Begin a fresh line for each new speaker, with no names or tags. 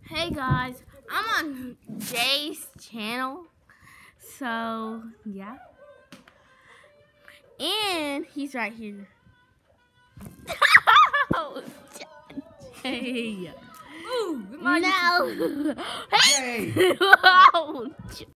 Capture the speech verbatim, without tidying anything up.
Hey guys, I'm on Jay's channel, so yeah, and he's right here. Oh, Jay.
Ooh,
No.
Hey.
Oh,